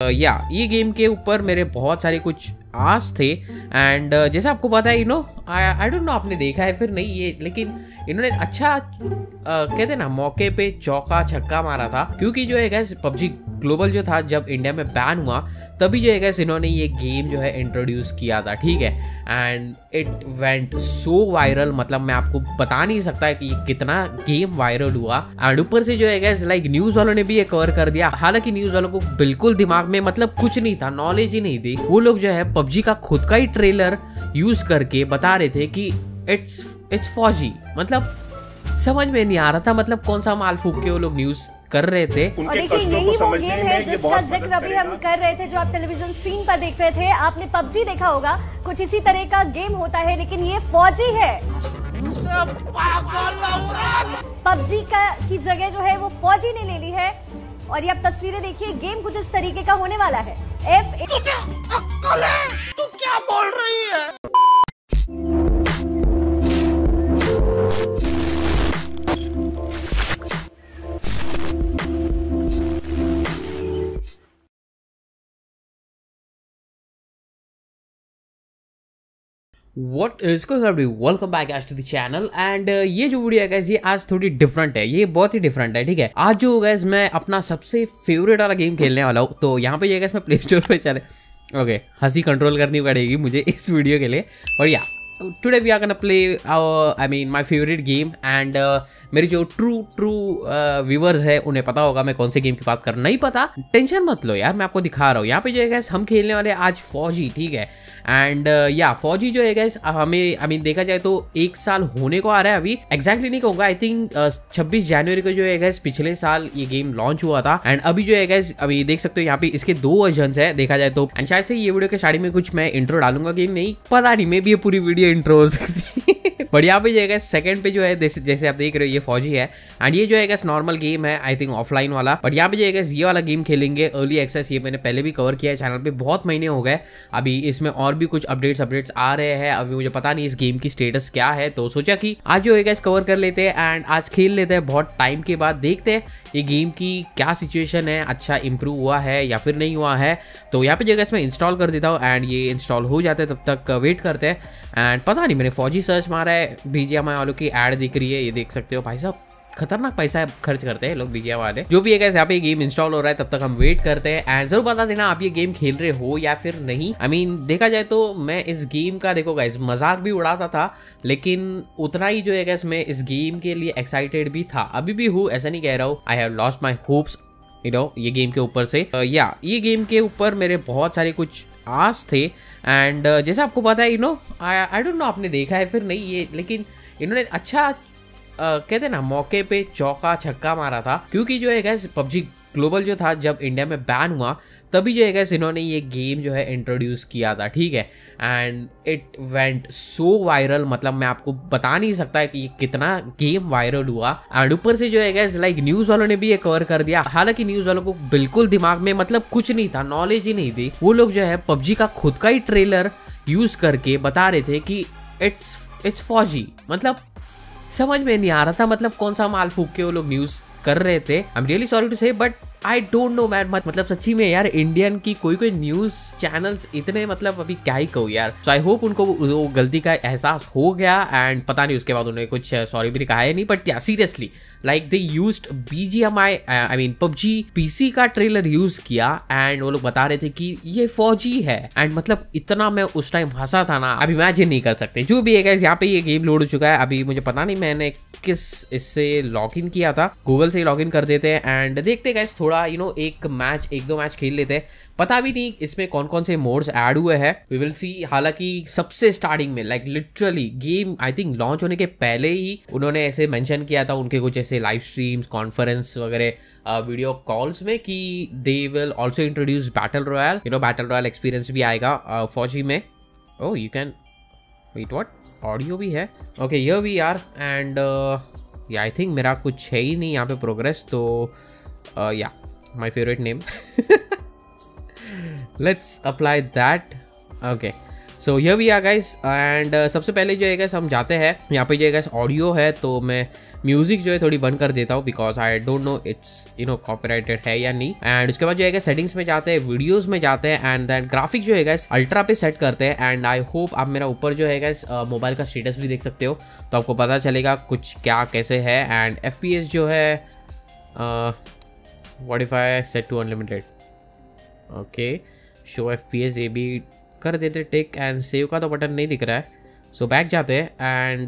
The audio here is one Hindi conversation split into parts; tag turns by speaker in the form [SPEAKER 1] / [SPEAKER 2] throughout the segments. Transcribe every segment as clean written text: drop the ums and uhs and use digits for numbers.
[SPEAKER 1] ये गेम के ऊपर मेरे बहुत सारे कुछ आस थे एंड जैसा आपको पता है आई डोंट नो आपने देखा है फिर नहीं ये, लेकिन इन्होंने अच्छा कहते ना मौके पे चौका छक्का मारा था, क्योंकि जो है गैस पबजी ग्लोबल जो था जब इंडिया में बैन हुआ तभी जो है गैस इन्होंने ये गेम जो है इंट्रोड्यूस किया था, ठीक है। And it went so viral, मतलब मैं आपको बता नहीं सकता कि ये कितना गेम वायरल हुआ। एंड ऊपर से जो है गैस लाइक न्यूज वालों ने भी ये कवर कर दिया, हालांकि न्यूज वालों को बिल्कुल दिमाग में मतलब कुछ नहीं था, नॉलेज ही नहीं थी। वो लोग जो है पबजी का खुद का ही ट्रेलर यूज करके बता रहे थे कि इट्स फौजी, मतलब समझ में नहीं आ रहा था मतलब कौन सा माल फूक के वो लोग न्यूज कर रहे थे।
[SPEAKER 2] और देखिए यही वो गेम है जिसका जिक्र अभी हम कर रहे थे, जो आप टेलीविजन स्क्रीन पर देख रहे थे। आपने पबजी देखा होगा, कुछ इसी तरह का गेम होता है, लेकिन ये फौजी है। पबजी की जगह जो है वो फौजी ने ले ली है। और ये आप तस्वीरें देखिए, गेम कुछ इस तरीके का होने वाला है। तुझे अक्ल है? तू क्या बोल रही है?
[SPEAKER 1] What is going on? Welcome back guys to the channel and ये जो वीडियो है guys ये आज थोड़ी डिफरेंट है, ये बहुत ही डिफरेंट है, ठीक है। आज जो guys मैं अपना सबसे फेवरेट वाला गेम खेलने वाला हूँ, तो यहाँ पे ये guys मैं प्ले स्टोर पे चले ओके हंसी कंट्रोल करनी पड़ेगी मुझे इस वीडियो के लिए। और yeah today we are gonna play I mean my favourite game and मेरे जो ट्रू व्यूअर्स है उन्हें पता होगा मैं कौन से गेम की बात कर रहा हूं। नहीं पता टेंशन मत लो यार, मैं आपको दिखा रहा हूँ। यहाँ पे जो है गैस हम खेलने वाले आज फौजी, ठीक है। एंड या फौजी जो है गैस हमें आई मीन देखा जाए तो 1 साल होने को आ रहा है अभी, एग्जैक्टली नहीं कहूँगा, आई थिंक 26 जनवरी को जो है गैस पिछले साल ये गेम लॉन्च हुआ था। एंड अभी जो है गैस अभी देख सकते हो यहाँ पे इसके 2 वर्जन है देखा जाए तो। एंड शायद से ये वीडियो के स्टार्टिंग में कुछ मैं इंट्रो डालूंगा, गेम नहीं पता नहीं, मे भी ये पूरी वीडियो इंट्रो हो सकती है बट यहाँ पे जो है सेकंड पे जो है जैसे आप देख रहे हो ये फौजी है। एंड ये जो है नॉर्मल गेम है आई थिंक ऑफलाइन वाला, बट यहाँ पे जो है ये वाला गेम खेलेंगे अर्ली एक्सेस। ये मैंने पहले भी कवर किया है चैनल पे, बहुत महीने हो गए। अभी इसमें और भी कुछ अपडेट्स आ रहे हैं, अभी मुझे पता नहीं इस गेम की स्टेटस क्या है, तो सोचा कि आज जो है कवर कर लेते हैं एंड आज खेल लेते हैं बहुत टाइम के बाद। देखते हैं ये गेम की क्या सिचुएशन है, अच्छा इंप्रूव हुआ है या फिर नहीं हुआ है। तो यहाँ पे जो है मैं इंस्टॉल कर देता हूँ एंड ये इंस्टॉल हो जाते हैं, तब तक वेट करते हैं। एंड पता नहीं मैंने फौजी सर्च मारा है, बीजीएमआई वालों की ऐड दिख रही है, ये देख सकते हो भाई साहब खतरनाक पैसा खर्च करते हैं लोग बीजीएमआई वाले। जो भी है यहाँ पे गेम इंस्टॉल हो रहा है तब तक हम वेट करते हैं एंड जरूर बता देना आप ये गेम खेल रहे हो या फिर नहीं। आई मीन देखा जाए तो मैं इस गेम का देखो गाइस मजाक भी उड़ाता था, लेकिन उतना ही जो है गाइस मैं इस गेम के लिए एक्साइटेड भी था, अभी भी हूँ, ऐसा नहीं कह रहा हूँ। I have lost my hopes ये गेम के ऊपर से। ये गेम के ऊपर मेरे बहुत सारे कुछ आस थे एंड जैसा आपको पता है आई डोंट नो आपने देखा है फिर नहीं ये, लेकिन इन्होंने अच्छा कहते ना मौके पे चौका छक्का मारा था, क्योंकि जो है गैस पबजी ग्लोबल जो था जब इंडिया में बैन हुआ तभी जो है गैस इन्होंने ये गेम जो है इंट्रोड्यूस किया था, ठीक है। And it went so viral, मतलब मैं आपको बता नहीं सकता कि ये कितना गेम वायरल हुआ। एंड ऊपर से जो है गैस लाइक न्यूज वालों ने भी ये कवर कर दिया, हालांकि न्यूज वालों को बिल्कुल दिमाग में मतलब कुछ नहीं था, नॉलेज ही नहीं थी। वो लोग जो है पबजी का खुद का ही ट्रेलर यूज करके बता रहे थे कि इट्स फौजी, मतलब समझ में नहीं आ रहा था मतलब कौन सा माल फूक के वो लोग न्यूज कर रहे थे। I am really sorry to say but I don't know man, मतलब सच्ची में यार इंडियन की कोई न्यूज चैनल्स इतने मतलब अभी क्या ही कहूँ यार। सो आई होप उनको वो गलती का एहसास हो गया एंड पता नहीं उसके बाद उन्होंने कुछ सॉरी भी कहा है नहीं, but yeah seriously like they used BGMI I mean PUBG PC का ट्रेलर यूज किया एंड वो लोग बता रहे थे कि ये फौजी है। एंड मतलब इतना मैं उस टाइम हंसा था ना, अब इमेजिन नहीं कर सकते। जो भी है गाइस यहाँ पे ये गेम लोड हो चुका है, अभी मुझे पता नहीं मैंने किस इससे लॉग इन किया था, गूगल से लॉग इन कर देते हैं एंड देखते गाइस थोड़ा एक दो मैच खेल लेते हैं। पता भी नहीं इसमें कौन कौन से मोड्स ऐड हुए हैं, वी विल सी। हालांकि सबसे स्टार्टिंग में like literally game I think launch होने के पहले ही उन्होंने ऐसे मेंशन किया था उनके कुछ ऐसे लाइव स्ट्रीम्स कॉन्फ्रेंस वगैरह वीडियो कॉल्स में कि they will also introduce battle royale, battle royale experience भी आएगा फौजी में। Oh you can wait what, audio भी है, okay here we are and I think मेरा कुछ है ही नहीं यहाँ पे प्रोग्रेस, तो या my favorite name let's apply that okay so here we are guys and सबसे पहले जो है गाइस हम जाते हैं यहाँ पे जो है गाइस ऑडियो है, तो मैं म्यूजिक जो है थोड़ी बंद कर देता हूँ because I don't know it's copyrighted है या नहीं। एंड उसके बाद जो है सेटिंग्स में जाते हैं, वीडियोस में जाते हैं एंड देन ग्राफिक जो है गाइस अल्ट्रा पे सेट करते हैं। एंड आई होप आप मेरा ऊपर जो है गाइस मोबाइल का स्टेटस भी देख सकते हो, तो आपको पता चलेगा कुछ क्या कैसे है। एंड FPS जो है what if I set to unlimited, okay show FPS ये भी कर देते टिक एंड सेव का तो बटन नहीं दिख रहा है, सो बैक जाते हैं एंड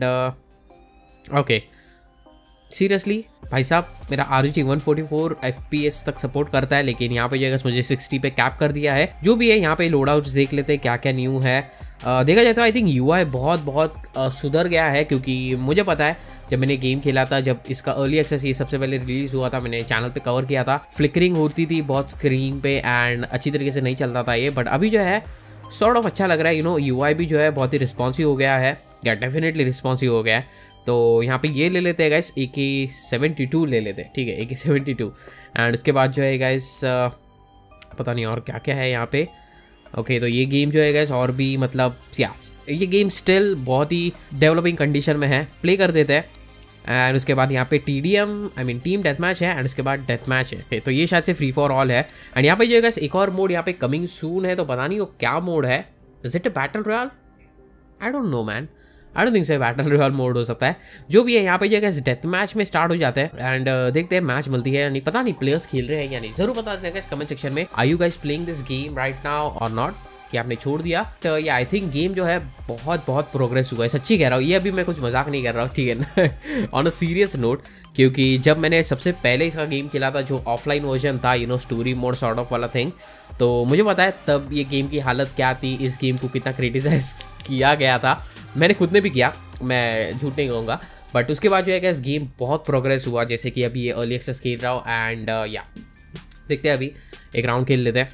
[SPEAKER 1] ओके सीरियसली भाई साहब मेरा ROG 144 FPS तक सपोर्ट करता है, लेकिन यहाँ पे जो मुझे 60 पे कैप कर दिया है। जो भी है यहाँ पे लोड आउट्स देख लेते हैं क्या क्या न्यू है। देखा जाए तो आई थिंक UI बहुत सुधर गया है, क्योंकि मुझे पता है जब मैंने गेम खेला था, जब इसका अर्ली एक्सेस ये सबसे पहले रिलीज हुआ था, मैंने चैनल पे कवर किया था, फ्लिकरिंग होती थी बहुत स्क्रीन पे एंड अच्छी तरीके से नहीं चलता था ये। बट अभी जो है सॉर्ट ऑफ अच्छा लग रहा है, UI भी जो है बहुत ही रिस्पॉन्सिव हो गया है, या डेफिनेटली रिस्पॉन्सिव हो गया है। तो यहाँ पे ये ले लेते हैं गाइस AK-72 ले लेते हैं, ठीक है AK-72। एंड उसके बाद जो है गाइस पता नहीं और क्या क्या है यहाँ पे। ओके तो ये गेम जो है गाइस और भी मतलब ये गेम स्टिल बहुत ही डेवलपिंग कंडीशन में है, प्ले कर देते हैं। एंड उसके बाद यहाँ पे TDM टीम डेथ मैच है एंड उसके बाद डेथ मैच है, तो ये शायद से फ्री फॉर ऑल है। एंड यहाँ पे जो है गाइस एक और मोड यहाँ पे कमिंग सून है, तो पता नहीं वो क्या मोड है। Is it a battle royale? I don't know man, I don't think so battle royale mode हो सकता है। जो भी है यहाँ पे जो है डेथ मैच में स्टार्ट हो जाता है एंड देखते हैं मैच मिलती है या नहीं, पता नहीं प्लेयर्स खेल रहे हैं या नहीं, जरूर बता देना गाइस कमेंट सेक्शन में। Are you guys playing this game right now और नॉट, कि आपने छोड़ दिया। तो ये आई थिंक गेम जो है बहुत प्रोग्रेस हुआ है, सच्ची कह रहा हूँ, ये अभी मैं कुछ मजाक नहीं कर रहा हूँ, ठीक है ना ऑन अ सीरियस नोट। क्योंकि जब मैंने सबसे पहले इसका गेम खेला था जो ऑफलाइन वर्जन था, स्टोरी मोड सॉर्ट ऑफ वाला थिंग, तो मुझे पता है तब ये गेम की हालत क्या थी, इस गेम को कितना क्रिटिसाइज किया गया था, मैंने खुद ने भी किया, मैं झूठ नहीं कहूँगा। बट उसके बाद जो है इस गेम बहुत प्रोग्रेस हुआ, जैसे कि अभी ये अर्ली एक्सेस खेल रहा हूँ एंड या देखते हैं अभी एक राउंड खेल लेते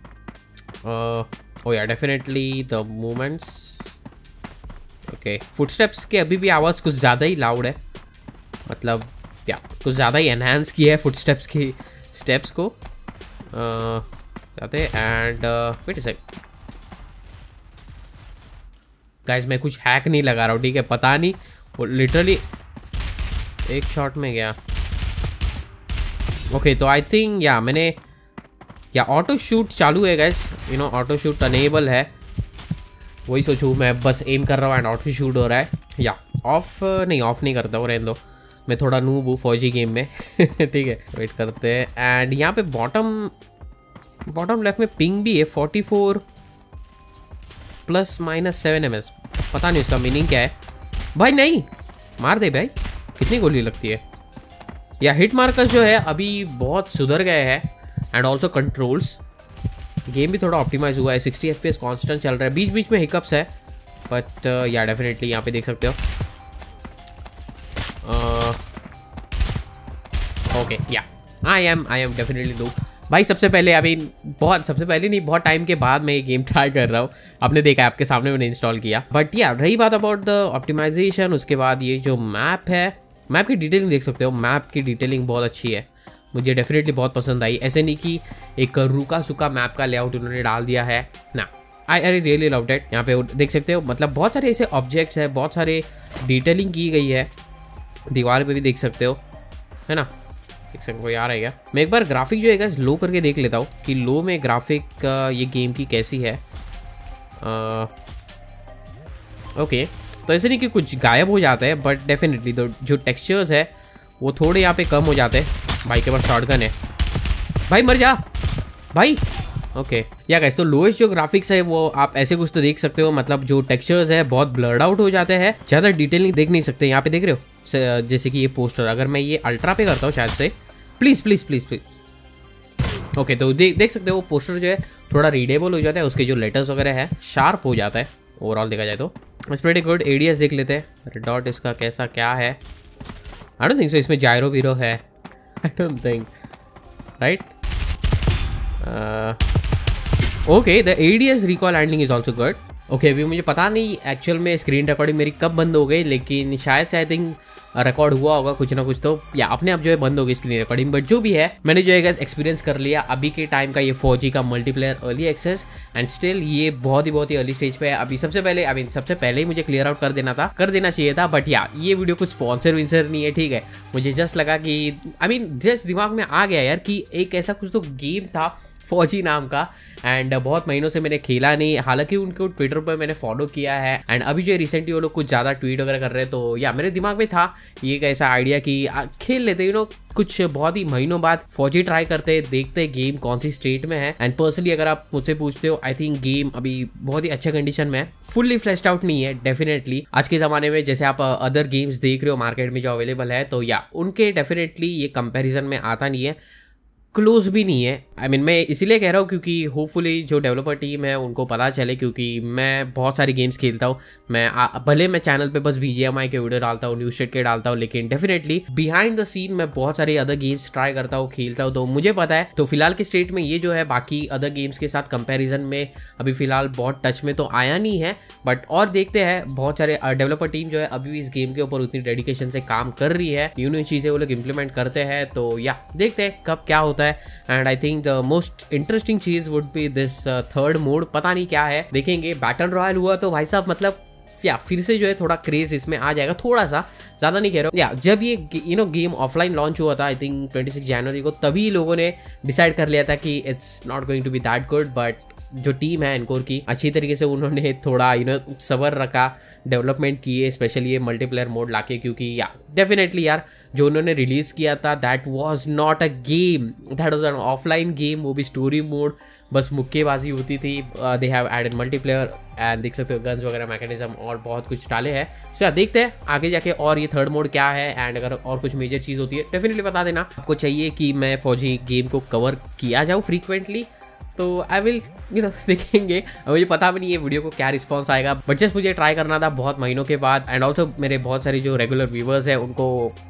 [SPEAKER 1] हैं। Oh yeah definitely the movements, okay footsteps के अभी भी आवाज़ कुछ ज़्यादा ही लाउड है, मतलब या कुछ ज़्यादा ही एनहांस किया है फुटस्टेप्स की स्टेप्स को जाते and wait a second guys, मैं कुछ हैक नहीं लगा रहा हूँ, ठीक है, पता नहीं वो लिटरली एक शॉट में गया। ओके तो आई थिंक या मैंने या ऑटो शूट चालू है गाइस, ऑटो शूट अनेबल है, वही सोचूँ मैं बस एम कर रहा हूँ एंड ऑटो शूट हो रहा है। या ऑफ नहीं करता हूँ, रहने दो, मैं थोड़ा नूब हूँ फौजी गेम में ठीक है वेट करते हैं। एंड यहाँ पे बॉटम लेफ्ट में पिंग भी है 44 ±7 ms, पता नहीं उसका मीनिंग क्या है भाई। नहीं मार दे भाई, कितनी गोली लगती है। या हिट मार्कर्स जो है अभी बहुत सुधर गए हैं एंड ऑल्सो कंट्रोल्स, गेम भी थोड़ा ऑप्टिमाइज हुआ है, 60 FPS कांस्टेंट चल रहा है, बीच बीच में हिकअप्स है बट या डेफिनेटली यहाँ पे देख सकते हो। ओके या आई एम डेफिनेटली लूप भाई। सबसे पहले नहीं बहुत टाइम के बाद मैं ये गेम ट्राई कर रहा हूँ, आपने देखा आपके सामने मैंने इंस्टॉल किया। बट या रही बात अबाउट द ऑप्टिमाइजेशन, उसके बाद ये जो मैप है, मैप की डिटेलिंग देख सकते हो, मैप की डिटेलिंग बहुत अच्छी है, मुझे डेफिनेटली बहुत पसंद आई। ऐसे नहीं कि एक रूखा सूखा मैप का लेआउट उन्होंने डाल दिया है ना, आई रियली लव्ड इट। यहाँ पे देख सकते हो मतलब बहुत सारे ऐसे ऑब्जेक्ट्स है, बहुत सारे डिटेलिंग की गई है, दीवार पे भी देख सकते हो, है ना, देख सकते हो यार है क्या। मैं एक बार ग्राफिक जो है लो करके देख लेता हूँ कि लो में ग्राफिक ये गेम की कैसी है। ओके तो ऐसे नहीं कि कुछ गायब हो जाता है, बट डेफिनेटली जो टेक्सचर्स है वो थोड़े यहाँ पे कम हो जाते हैं। भाई के पास शॉटगन है, भाई मर जा भाई। ओके या गाइस तो लोएस्ट जो ग्राफिक्स है वो आप ऐसे कुछ तो देख सकते हो, मतलब जो टेक्सचर्स है बहुत ब्लर्ड आउट हो जाते हैं, ज़्यादा डिटेलिंग देख नहीं सकते। यहाँ पे देख रहे हो जैसे कि ये पोस्टर, अगर मैं ये अल्ट्रा पे करता हूँ शायद से, प्लीज़ ओके तो देख सकते हो वो पोस्टर जो है थोड़ा रीडेबल हो जाता है, उसके जो लेटर्स वगैरह है शार्प हो जाता है ओवरऑल देखा जाए तो। It's pretty good. ADS देख लेते हैं, रेड डॉट इसका कैसा क्या है, आई डोंट थिंक सो इसमें जायरो वीरो है, I don't think right. Okay the ADS recoil handling is also good. Okay अभी मुझे पता नहीं एक्चुअल में स्क्रीन रिकॉर्डिंग मेरी कब बंद हो गई, लेकिन शायद से आई थिंक रिकॉर्ड हुआ होगा कुछ ना कुछ, तो या अपने आप जो है बंद होगी स्क्रीन रिकॉर्डिंग। बट जो भी है मैंने जो है गाइस एक्सपीरियंस कर लिया अभी के टाइम का ये 4G का multiplayer early access, and still ये बहुत ही अर्ली स्टेज पे है अभी। सबसे पहले ही मुझे क्लियर आउट कर देना चाहिए था। बट या ये वीडियो कुछ स्पॉन्सर विंसर नहीं है, ठीक है। मुझे जस्ट लगा कि जस्ट दिमाग में आ गया यार कि एक ऐसा कुछ तो गेम था 4G नाम का, एंड बहुत महीनों से मैंने खेला नहीं। हालांकि उनको ट्विटर पर मैंने फॉलो किया है, एंड अभी जो रिसेंटली वो लोग कुछ ज़्यादा ट्वीट वगैरह कर रहे हैं, तो या मेरे दिमाग में था ये एक ऐसा आइडिया कि खेल लेते कुछ बहुत ही महीनों बाद 4G ट्राई करते, देखते गेम कौन सी स्टेट में है। एंड पर्सनली अगर आप मुझसे पूछते हो, आई थिंक गेम अभी बहुत ही अच्छे कंडीशन में है, फुल्ली फ्लैश्ड आउट नहीं है डेफिनेटली। आज के ज़माने में जैसे आप अदर गेम्स देख रहे हो मार्केट में जो अवेलेबल है, तो या उनके डेफिनेटली ये कंपेरिजन में आता नहीं है, क्लोज भी नहीं है। मैं इसीलिए कह रहा हूँ क्योंकि होपफुली जो डेवलपर टीम है उनको पता चले, क्योंकि मैं बहुत सारी गेम्स खेलता हूँ। भले मैं चैनल पे बस BGMI के वीडियो डालता हूँ, न्यूज स्टेट के डालता हूँ, लेकिन डेफिनेटली बिहाइंड द सीन मैं बहुत सारे अदर गेम्स ट्राई करता हूँ, खेलता हूँ, तो मुझे पता है। तो फिलहाल के स्टेट में ये जो है बाकी अदर गेम्स के साथ कंपेरिजन में अभी फिलहाल बहुत टच में तो आया नहीं है। बट और देखते हैं, बहुत सारे डेवलपर टीम जो है अभी भी इस गेम के ऊपर उतनी डेडिकेशन से काम कर रही है, न्यू चीज़ें वो लोग इंप्लीमेंट करते हैं, तो या देखते हैं कब क्या होता है। And I think the most interesting चीज would be this third mode, पता नहीं क्या है, देखेंगे। बैटल रॉयल हुआ तो भाई साहब या फिर से जो है थोड़ा क्रेज इसमें आ जाएगा, थोड़ा सा, ज़्यादा नहीं कह रहा हूँ। या जब ये गेम ऑफलाइन लॉन्च हुआ था आई थिंक 26 जनवरी को, तभी लोगों ने डिसाइड कर लिया था कि it's not going to be that good. But जो टीम है एनकोर की, अच्छी तरीके से उन्होंने थोड़ा सबर रखा, डेवलपमेंट किए, स्पेशली ये मल्टीप्लेयर मोड लाके, क्योंकि या डेफिनेटली यार जो उन्होंने रिलीज़ किया था that was not a game, that was an offline game, वो भी स्टोरी मोड, बस मुक्केबाजी होती थी। They have added multiplayer and देख सकते हो गन्स वगैरह मैकेनिज्म और बहुत कुछ डाले हैं। सो देखते हैं आगे जाके और ये थर्ड मोड क्या है, एंड अगर और कुछ मेजर चीज़ होती है डेफिनेटली बता देना। आपको चाहिए कि मैं 4G गेम को कवर किया जाऊँ फ्रीक्वेंटली, तो आई विल देखेंगे। मुझे पता भी नहीं है वीडियो को क्या रिस्पॉन्स आएगा, बट जस्ट मुझे ट्राई करना था बहुत महीनों के बाद। एंड ऑल्सो मेरे बहुत सारे जो रेगुलर व्यूवर्स हैं उनको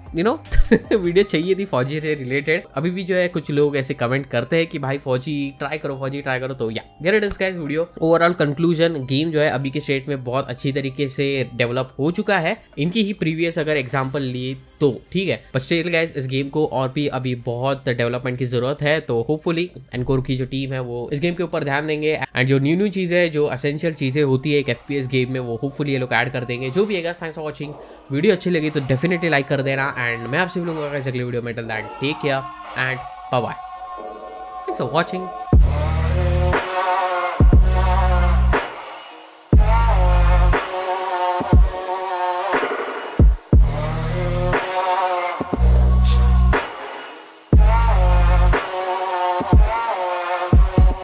[SPEAKER 1] वीडियो चाहिए थी 4G से रिलेटेड। अभी भी जो है कुछ लोग ऐसे कमेंट करते हैं कि भाई 4G ट्राई करो, तो yeah there it is guys video. Overall conclusion, game जो है अभी के स्टेट में बहुत अच्छी तरीके से डेवलप हो चुका है। इनकी ही प्रीवियस अगर एग्जांपल लिए तो ठीक है, बट स्टिल गाइस इस गेम को और भी अभी बहुत डेवलपमेंट की जरूरत है। तो होपफुली एनकोर की जो टीम है वो इस गेम के ऊपर ध्यान देंगे, एंड जो न्यू चीजें, जो एसेंशियल चीजें होती है एक FPS गेम में, वो होपफुली ये लोग ऐड कर देंगे। जो भी है, थैंक्स फॉर वॉचिंग। वीडियो अच्छी लगी तो डेफिनेटली लाइक कर देना, एंड मैं आपसे मिलूंगा अगले वीडियो में। Till then take care and bye bye. Thanks for watching.